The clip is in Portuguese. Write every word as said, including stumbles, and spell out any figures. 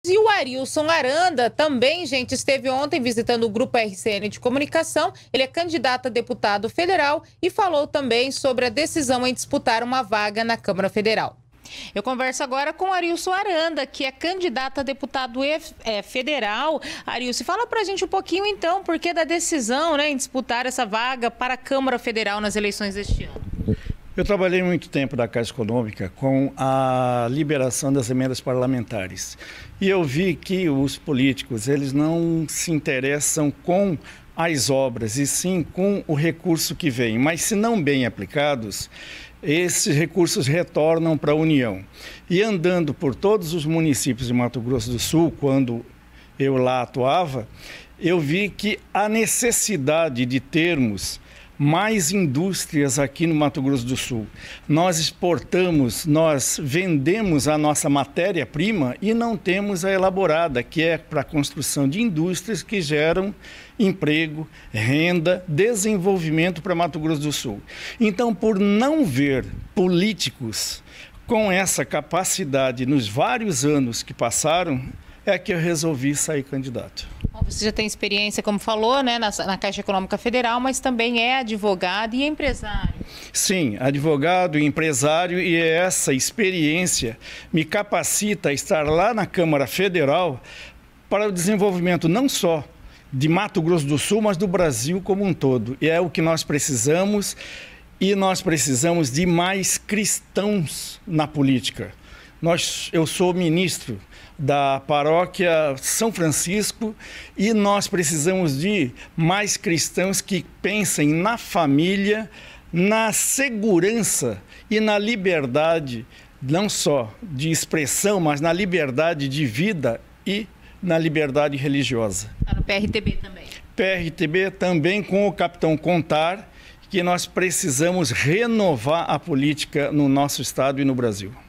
E o Arilson Aranda também, gente, esteve ontem visitando o Grupo R C N de Comunicação. Ele é candidato a deputado federal e falou também sobre a decisão em disputar uma vaga na Câmara Federal. Eu converso agora com o Arilson Aranda, que é candidato a deputado federal. Arilson, fala pra gente um pouquinho então, por que da decisão, né, em disputar essa vaga para a Câmara Federal nas eleições deste ano? Eu trabalhei muito tempo na Caixa Econômica com a liberação das emendas parlamentares. E eu vi que os políticos, eles não se interessam com as obras, e sim com o recurso que vem. Mas se não bem aplicados, esses recursos retornam para a União. E andando por todos os municípios de Mato Grosso do Sul, quando eu lá atuava, eu vi que a necessidade de termos mais indústrias aqui no Mato Grosso do Sul. Nós exportamos, nós vendemos a nossa matéria-prima e não temos a elaborada, que é para a construção de indústrias que geram emprego, renda, desenvolvimento para Mato Grosso do Sul. Então, por não ver políticos com essa capacidade nos vários anos que passaram, é que eu resolvi sair candidato. Você já tem experiência, como falou, né, na, na Caixa Econômica Federal, mas também é advogado e empresário. Sim, advogado e empresário, e essa experiência me capacita a estar lá na Câmara Federal para o desenvolvimento não só de Mato Grosso do Sul, mas do Brasil como um todo. E é o que nós precisamos, e nós precisamos de mais cristãos na política. Nós, eu sou ministro da paróquia São Francisco e nós precisamos de mais cristãos que pensem na família, na segurança e na liberdade, não só de expressão, mas na liberdade de vida e na liberdade religiosa. Está no P R T B também? P R T B também com o capitão Contar, que nós precisamos renovar a política no nosso estado e no Brasil.